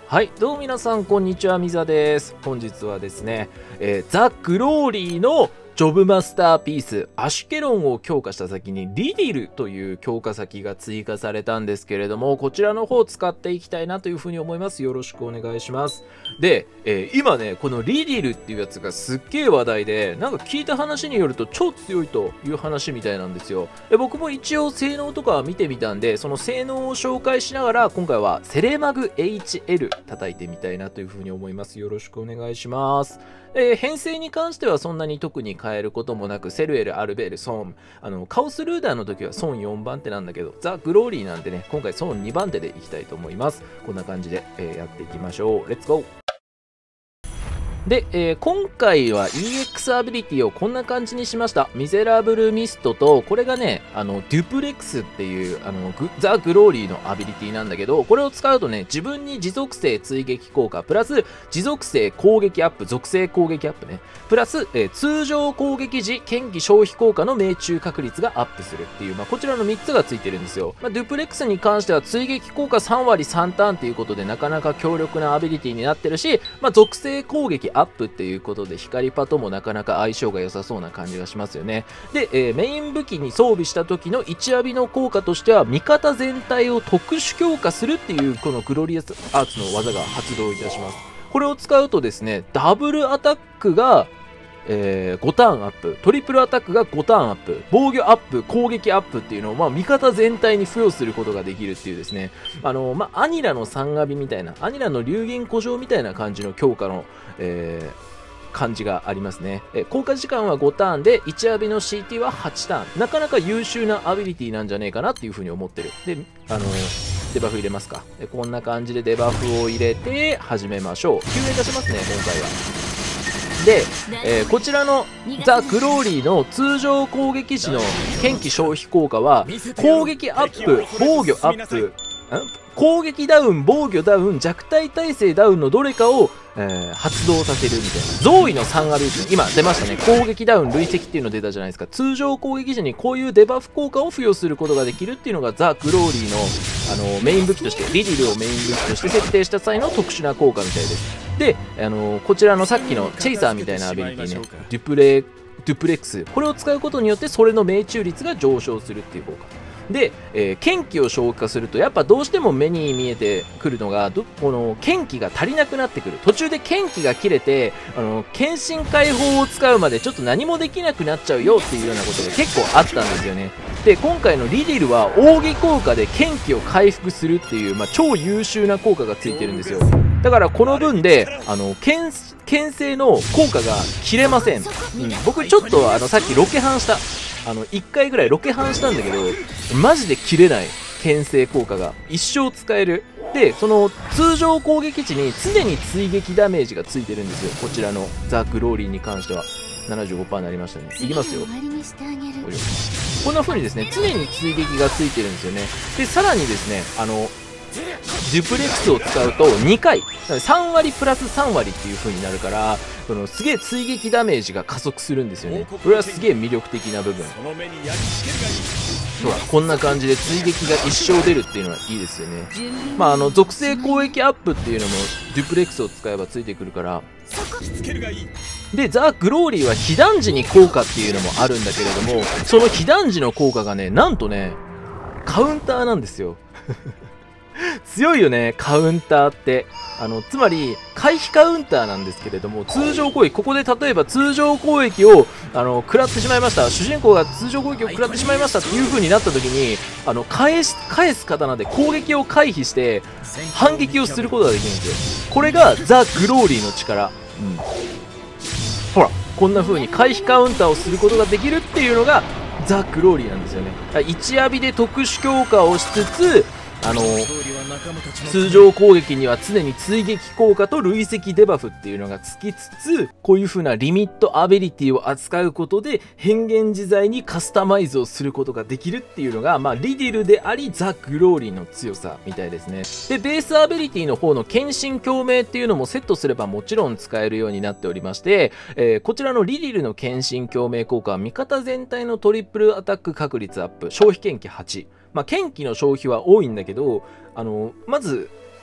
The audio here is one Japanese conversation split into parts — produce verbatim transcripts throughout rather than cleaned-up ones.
はい、どうも皆さん、こんにちは、みざです。本日はですね、えー、ザ・グローリーのジョブマスターピース、アシュケロンを強化した先にリディルという強化先が追加されたんですけれども、こちらの方を使っていきたいなというふうに思います。よろしくお願いします。で、えー、今ね、このリディルっていうやつがすっげえ話題で、なんか聞いた話によると超強いという話みたいなんですよ。で僕も一応性能とかは見てみたんで、その性能を紹介しながら、今回はセレマグ エイチエル 叩いてみたいなというふうに思います。よろしくお願いします。えー、編成に関してはそんなに特に変えることもなく、セルエル、アルベール、ソン、あのカオスルーダーの時はソンよんばん手なんだけど、ザ・グローリーなんでね、今回ソンにばん手でいきたいと思います。こんな感じで、えー、やっていきましょう。レッツゴー。で、えー、今回は イーエックス アビリティをこんな感じにしました。ミゼラブルミストと、これがね、あの、デュプレックスっていう、あの、グザ・グローリーのアビリティなんだけど、これを使うとね、自分に持続性追撃効果、プラス、持続性攻撃アップ、属性攻撃アップね、プラス、えー、通常攻撃時、剣技消費効果の命中確率がアップするっていう、まあ、こちらのみっつがついてるんですよ。まあ、デュプレックスに関しては、追撃効果さんわりさんターンっていうことで、なかなか強力なアビリティになってるし、まあ、属性攻撃アップっていうことで光パともなかなか相性が良さそうな感じがしますよね。で、えー、メイン武器に装備した時のいちアビの効果としては味方全体を特殊強化するっていうこのグロリアスアーツの技が発動いたします。これを使うとですね、ダブルアタックがえー、ごターンアップ、トリプルアタックがごターンアップ、防御アップ、攻撃アップっていうのを、まあ、味方全体に付与することができるっていうですね、あのー、まあ、アニラのさんアビみたいな、アニラの流言古城みたいな感じの強化の、えー感じがありますね。え効果時間はごターンでいちアビの シーティー ははちターン。なかなか優秀なアビリティなんじゃねえかなっていうふうに思ってる。で、あのー、デバフ入れますか。でこんな感じでデバフを入れて始めましょう。救援出しますね、今回は。で、えー、こちらのザ・グローリーの通常攻撃時の剣技消費効果は攻撃アップ、防御アップ、攻撃ダウン、防御ダウン、弱体耐性ダウンのどれかを、えー、発動させるみたいな。増位のさんアビですね。今出ましたね。攻撃ダウン、累積っていうの出たじゃないですか。通常攻撃時にこういうデバフ効果を付与することができるっていうのがザ・グローリーの、あのメイン武器として、リディルをメイン武器として設定した際の特殊な効果みたいです。で、あのこちらのさっきのチェイサーみたいなアビリティね、デュプレ、デュプレックス。これを使うことによってそれの命中率が上昇するっていう効果。で、えー、剣気を消化するとやっぱどうしても目に見えてくるのがどこの剣気が足りなくなってくる。途中で剣気が切れてあの剣身解放を使うまでちょっと何もできなくなっちゃうよっていうようなことが結構あったんですよね。で今回のリディルは奥義効果で剣気を回復するっていう、まあ、超優秀な効果がついてるんですよ。だからこの分であの剣剣性の効果が切れません。うん、僕ちょっとあのさっきロケハンしたあのいっかいぐらいロケハンしたんだけどマジで切れない。牽制効果が一生使える。でその通常攻撃時に常に追撃ダメージがついてるんですよ。こちらのザ・グローリーに関しては ななじゅうごパーセント になりましたね。いきますよ。こんな風にですね常に追撃がついてるんですよね。でさらにですねあのデュプレックスを使うとにかいさんわりプラスさんわりっていう風になるからそのすげえ追撃ダメージが加速するんですよね。これはすげえ魅力的な部分。ほらこんな感じで追撃が一生出るっていうのはいいですよね。まああの属性攻撃アップっていうのもデュプレックスを使えばついてくるから。でザ・グローリーは被弾時に効果っていうのもあるんだけれどもその被弾時の効果がねなんとねカウンターなんですよ。強いよねカウンターって。あのつまり回避カウンターなんですけれども通常攻撃ここで例えば通常攻撃をあの食らってしまいました。主人公が通常攻撃を食らってしまいましたっていう風になった時にあの返し返す刀で攻撃を回避して反撃をすることができるんですよ。これがザ・グローリーの力。うん、ほらこんな風に回避カウンターをすることができるっていうのがザ・グローリーなんですよね。いちアビで特殊強化をしつつあの通常攻撃には常に追撃効果と累積デバフっていうのがつきつつこういう風なリミットアビリティを扱うことで変幻自在にカスタマイズをすることができるっていうのが、まあ、リディルでありザ・グローリーの強さみたいですね。でベースアビリティの方の献身共鳴っていうのもセットすればもちろん使えるようになっておりまして、えー、こちらのリディルの献身共鳴効果は味方全体のトリプルアタック確率アップ消費剣気はち。まあ、剣気の消費は多いんだけど、あのまず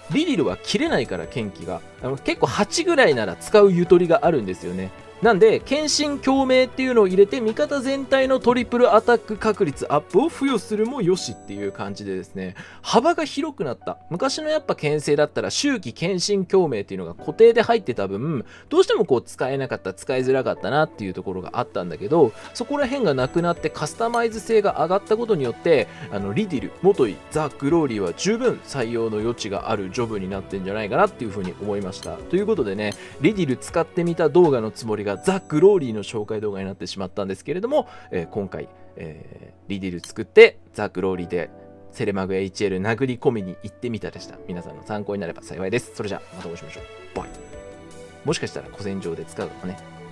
リディルは切れないから剣気が。あの結構はちぐらいなら使うゆとりがあるんですよね。なんで、献身共鳴っていうのを入れて、味方全体のトリプルアタック確率アップを付与するもよしっていう感じでですね、幅が広くなった。昔のやっぱ牽制だったら、周期献身共鳴っていうのが固定で入ってた分、どうしてもこう使えなかった、使いづらかったなっていうところがあったんだけど、そこら辺がなくなってカスタマイズ性が上がったことによって、あの、リディル、元いザ・グローリーは十分採用の余地があるジョブになってんじゃないかなっていうふうに思いました。ということでね、リディル使ってみた動画のつもりがザ・グローリーの紹介動画になってしまったんですけれども、えー、今回、えー、リディル作ってザ・グローリーでセレマグ エイチエル 殴り込みに行ってみたでした。皆さんの参考になれば幸いです。それじゃあまたお会いしましょう。バイ。もしかしたら古戦場で使うかもね。